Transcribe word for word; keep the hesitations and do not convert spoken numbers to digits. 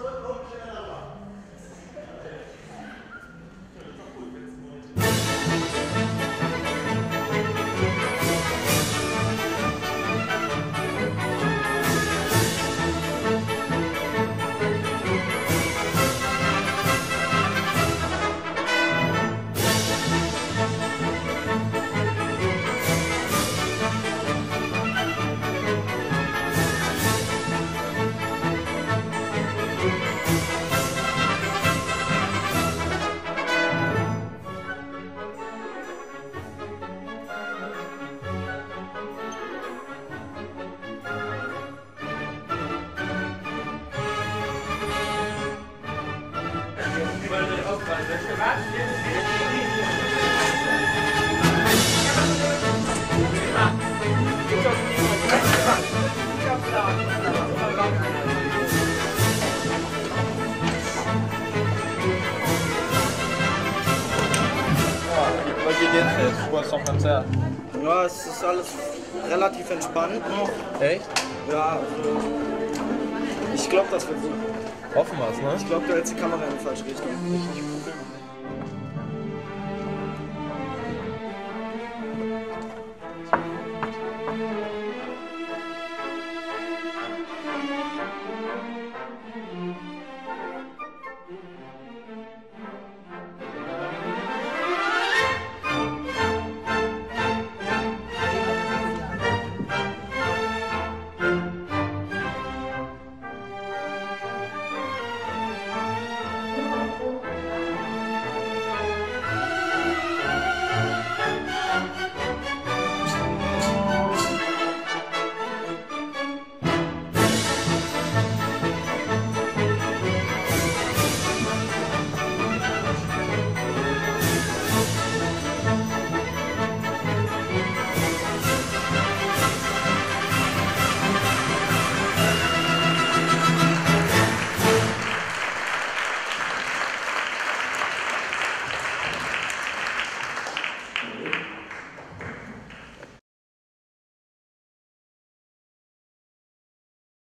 Wie geht's jetzt? Kurz zum Konzert. Ja, es ist alles relativ entspannt noch. Echt? Ja, also ich glaube, das wird gut. Hoffen wir's, ne? Ich glaube, du hältst die Kamera in die falsche Richtung. Ich, ich